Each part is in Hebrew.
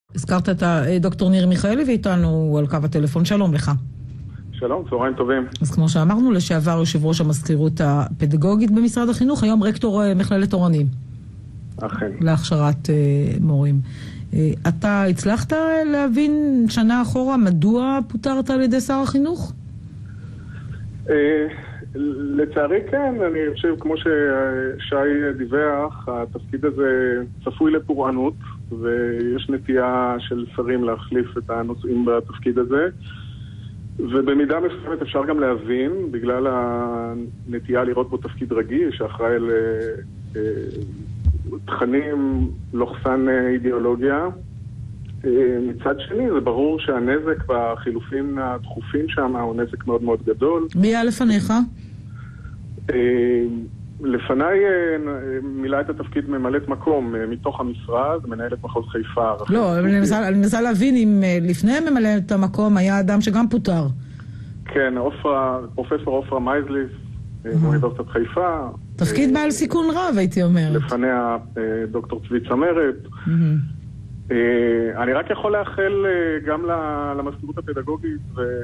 הזכרת את דוקטור ניר מיכאלי ואיתנו על קו הטלפון. שלום לך. שלום, צהריים טובים. אז כמו שאמרנו, לשעבר יושב ראש המזכירות הפדגוגית במשרד החינוך, היום רקטור מכללת אורנים. אכן. להכשרת מורים. אתה הצלחת להבין שנה אחורה מדוע פוטרת על ידי שר החינוך? לצערי כן, אני חושב כמו ששי דיווח, התפקיד הזה צפוי לפורענות, ויש נטייה של שרים להחליף את הנושאים בתפקיד הזה, ובמידה מסוימת אפשר גם להבין, בגלל הנטייה לראות בו תפקיד רגיש, שאחראי לתכנים לוחסן אידיאולוגיה. מצד שני, זה ברור שהנזק והחילופים הדחופים שם הוא נזק מאוד מאוד גדול. מי היה לפניך? לפניי מילא את התפקיד ממלאת מקום מתוך המשרד, מנהלת מחוז חיפה. לא, אני מנסה להבין אם לפני ממלאת המקום היה אדם שגם פוטר. כן, פרופסור אופרה מייזליס, מאוניברסיטת חיפה. תפקיד בעל סיכון רב, הייתי אומרת. לפניה דוקטור צבי צמרת. אני רק יכול לאחל גם למזכירות הפדגוגית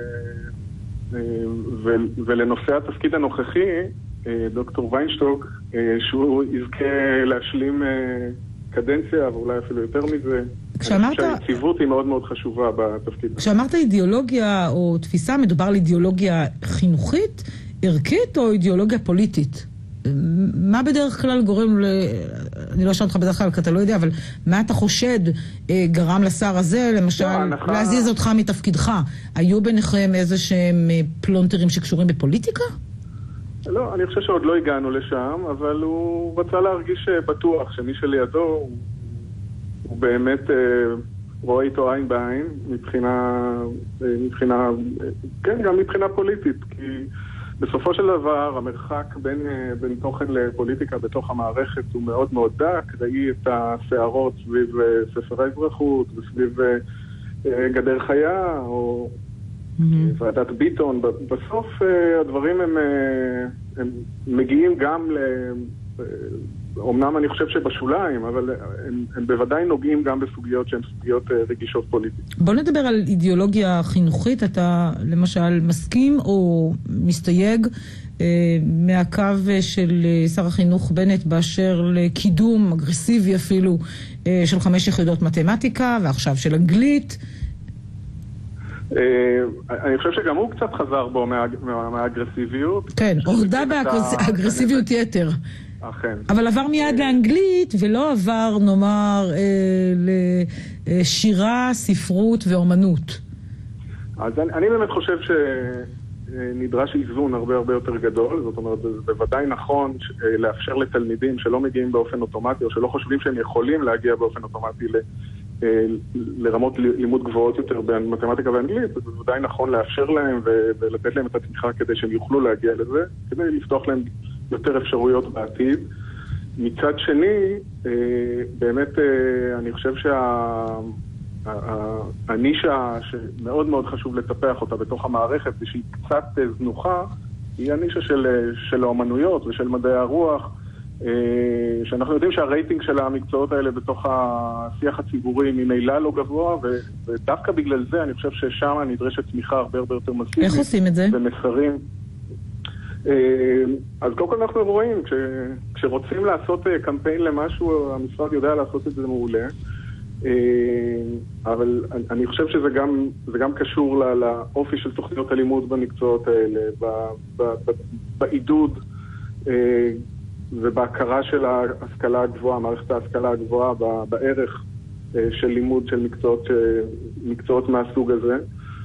ולנושא התפקיד הנוכחי, דוקטור ויינשטוק, שהוא יזכה להשלים קדנציה, ואולי אפילו יותר מזה. שהיציבות היא מאוד מאוד חשובה בתפקיד. כשאמרת אידיאולוגיה או תפיסה, מדובר על אידיאולוגיה חינוכית, ערכית או אידיאולוגיה פוליטית? מה בדרך כלל גורם אני לא אשאל אותך בדרך כלל, כי אתה לא יודע, אבל מה אתה חושד גרם לשר הזה, למשל, להזיז אותך מתפקידך? היו ביניכם איזה שהם פלונטרים שקשורים בפוליטיקה? לא, אני חושב שעוד לא הגענו לשם, אבל הוא רצה להרגיש בטוח שמי שלידו הוא באמת רואה איתו עין בעין, כן, גם מבחינה פוליטית, כי בסופו של דבר, המרחק בין תוכן לפוליטיקה בתוך המערכת הוא מאוד מאוד דק. ראי את הסערות סביב ספר האזרחות וסביב גדר חיה או ועדת ביטון. בסוף הדברים הם מגיעים גם אומנם אני חושב שבשוליים, אבל הם בוודאי נוגעים גם בסוגיות שהן סוגיות רגישות פוליטית. בוא נדבר על אידיאולוגיה חינוכית. אתה למשל מסכים או מסתייג מהקו של שר החינוך בנט באשר לקידום אגרסיבי אפילו של 5 יחידות מתמטיקה ועכשיו של אנגלית? אני חושב שגם הוא קצת חזר בו מהאגרסיביות. כן, הורדה באגרסיביות יתר. אכן. אבל עבר מיד לאנגלית ולא עבר, נאמר, לשירה, ספרות ואומנות. אז אני באמת חושב שנדרש איזון הרבה הרבה יותר גדול. זאת אומרת, זה בוודאי נכון לאפשר לתלמידים שלא מגיעים באופן אוטומטי או שלא חושבים שהם יכולים להגיע באופן אוטומטי לרמות לימוד גבוהות יותר במתמטיקה ואנגלית. זה בוודאי נכון לאפשר להם ולתת להם את התמיכה כדי שהם יוכלו להגיע לזה, כדי לפתוח להם יותר אפשרויות בעתיד. מצד שני, באמת אני חושב שהנישה שמאוד מאוד חשוב לטפח אותה בתוך המערכת ושהיא קצת זנוחה, היא הנישה של האומנויות ושל מדעי הרוח, שאנחנו יודעים שהרייטינג של המקצועות האלה בתוך השיח הציבורי ממילא לא גבוה, ודווקא בגלל זה אני חושב ששם נדרשת תמיכה הרבה הרבה יותר מסיבית. איך עושים את זה? ומסרים. אז קודם כל אנחנו רואים, כשרוצים לעשות קמפיין למשהו, המשרד יודע לעשות את זה מעולה, אבל אני חושב שזה גם קשור לאופי של תוכניות הלימוד במקצועות האלה, בעידוד ובהכרה של ההשכלה הגבוהה, מערכת ההשכלה הגבוהה, בערך של לימוד של מקצועות מהסוג הזה.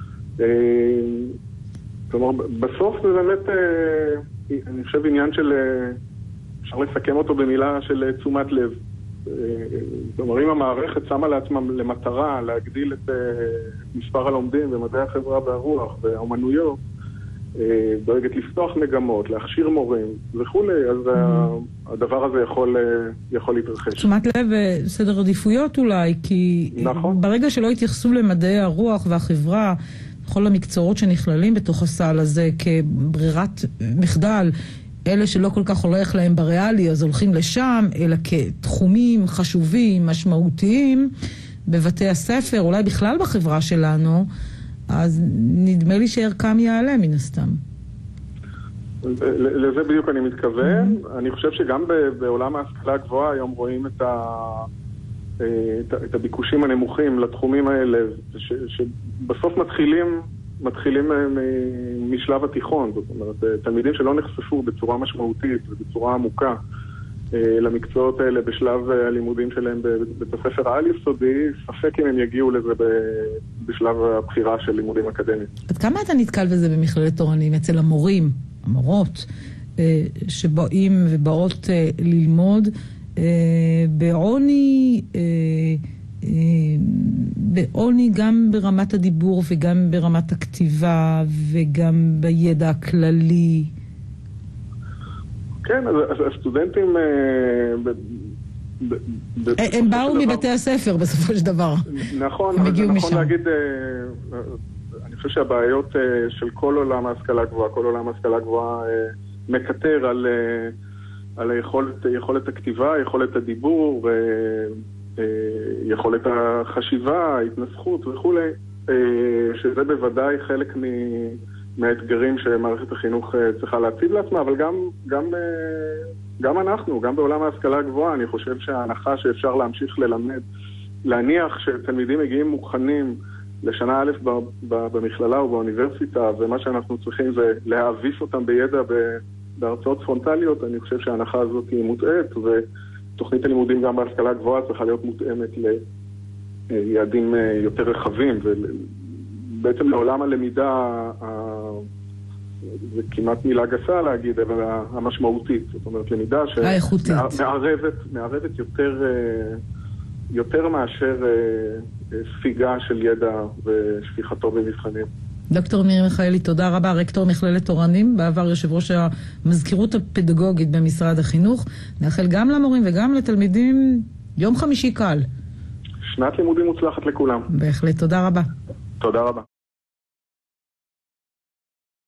כלומר, בסוף זה באמת, אני חושב, עניין של, אפשר לסכם אותו במילה של תשומת לב. כלומר, אם המערכת שמה לעצמה למטרה להגדיל את מספר הלומדים במדעי החברה והרוח והאומנויות, דואגת לפתוח מגמות, להכשיר מורים וכו', אז הדבר הזה יכול להתרחש. תשומת לב וסדר עדיפויות אולי, כי נכון. ברגע שלא התייחסו למדעי הרוח והחברה, כל המקצועות שנכללים בתוך הסל הזה כברירת מחדל, אלה שלא כל כך הולך להם בריאלי, אז הולכים לשם, אלא כתחומים חשובים, משמעותיים, בבתי הספר, אולי בכלל בחברה שלנו, אז נדמה לי שערכם יעלה מן הסתם. לזה בדיוק אני מתכוון. אני חושב שגם בעולם ההשכלה הגבוהה היום רואים את הביקושים הנמוכים לתחומים האלה, שבסוף מתחילים משלב התיכון. זאת אומרת, תלמידים שלא נחשפו בצורה משמעותית ובצורה עמוקה למקצועות האלה בשלב הלימודים שלהם בבית הספר העל-יסודי, ספק אם הם יגיעו לזה בשלב הבחירה של לימודים אקדמיים. עד כמה אתה נתקל בזה במכללת תורנים, אצל המורים, המורות, שבאים ובאות ללמוד בעוני גם ברמת הדיבור וגם ברמת הכתיבה וגם בידע הכללי? כן, אז הסטודנטים הם באו מבתי הספר בסופו של דבר. נכון, אבל זה נכון להגיד, אני חושב שהבעיות של כל עולם ההשכלה גבוהה, כל עולם ההשכלה גבוהה מקטר על יכולת הכתיבה, יכולת הדיבור, יכולת החשיבה, ההתנסחות וכו', שזה בוודאי חלק מהאתגרים שמערכת החינוך צריכה להציב לעצמה, אבל גם אנחנו, גם בעולם ההשכלה הגבוהה, אני חושב שההנחה שאפשר להמשיך ללמד, להניח שתלמידים מגיעים מוכנים לשנה א' במכללה או באוניברסיטה, ומה שאנחנו צריכים זה להאביס אותם בידע בהרצאות פרונטליות, אני חושב שההנחה הזאת היא מוטעית, ותוכנית הלימודים גם בהשכלה הגבוהה צריכה להיות מותאמת ליעדים יותר רחבים, ובעצם לעולם הלמידה, זה כמעט מילה גסה להגיד, אבל המשמעותית, זאת אומרת למידה שמערבת יותר מאשר ספיגה של ידע ושפיכתו במבחנים. דוקטור ניר מיכאלי, תודה רבה, רקטור מכללת תורנים, בעבר יושב ראש המזכירות הפדגוגית במשרד החינוך. נאחל גם למורים וגם לתלמידים יום חמישי קל. שנת לימודים מוצלחת לכולם. בהחלט, תודה רבה. תודה רבה.